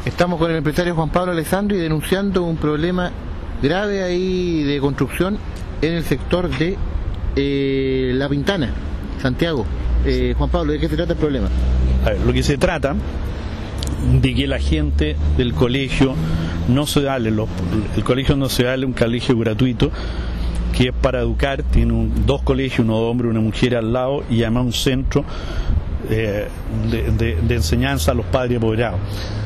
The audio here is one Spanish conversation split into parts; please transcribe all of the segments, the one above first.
Estamos con el empresario Juan Pablo Alessandri denunciando un problema grave ahí de construcción en el sector de La Pintana, Santiago. Juan Pablo, ¿de qué se trata el problema? A ver, lo que se trata de que la gente del colegio no se da, el colegio no se da un colegio gratuito que es para educar, tiene dos colegios, uno de hombres y una mujer al lado, y además un centro de enseñanza a los padres apoderados.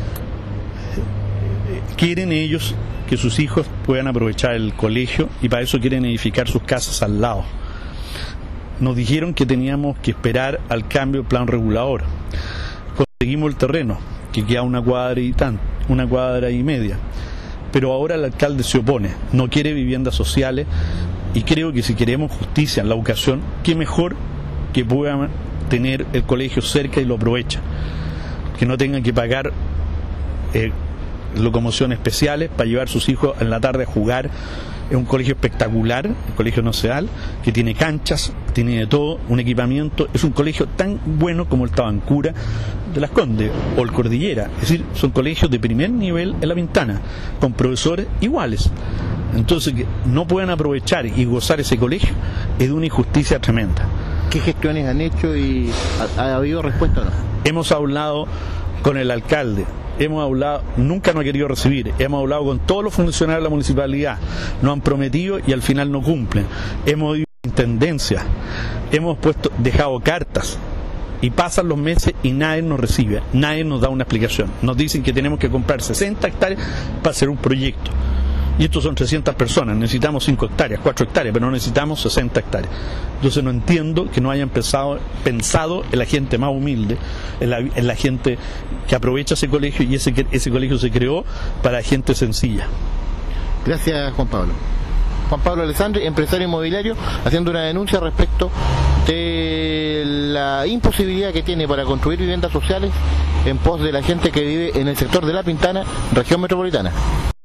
Quieren ellos que sus hijos puedan aprovechar el colegio y para eso quieren edificar sus casas al lado. Nos dijeron que teníamos que esperar al cambio del plan regulador. Conseguimos el terreno, que queda una cuadra y media. Pero ahora el alcalde se opone, no quiere viviendas sociales, y creo que si queremos justicia en la educación, qué mejor que puedan tener el colegio cerca y lo aprovechen. Que no tengan que pagar locomociones especiales para llevar a sus hijos en la tarde a jugar. Es un colegio espectacular, el colegio Noceal, que tiene canchas, tiene de todo, un equipamiento. Es un colegio tan bueno como el Tabancura de Las Condes o el Cordillera. Es decir, son colegios de primer nivel en La Pintana, con profesores iguales. Entonces, que no puedan aprovechar y gozar ese colegio es de una injusticia tremenda. ¿Qué gestiones han hecho y ha habido respuesta o no? Hemos hablado con el alcalde, hemos hablado, nunca nos ha querido recibir, hemos hablado con todos los funcionarios de la municipalidad, nos han prometido y al final no cumplen. Hemos ido a intendencia, hemos dejado cartas y pasan los meses y nadie nos recibe, nadie nos da una explicación. Nos dicen que tenemos que comprar 60 hectáreas para hacer un proyecto. Y estos son 300 personas, necesitamos 5 hectáreas, 4 hectáreas, pero no necesitamos 60 hectáreas. Entonces no entiendo que no hayan pensado en la gente más humilde, en la gente que aprovecha ese colegio, y ese colegio se creó para gente sencilla. Gracias, Juan Pablo. Juan Pablo Alessandri, empresario inmobiliario, haciendo una denuncia respecto de la imposibilidad que tiene para construir viviendas sociales en pos de la gente que vive en el sector de La Pintana, región metropolitana.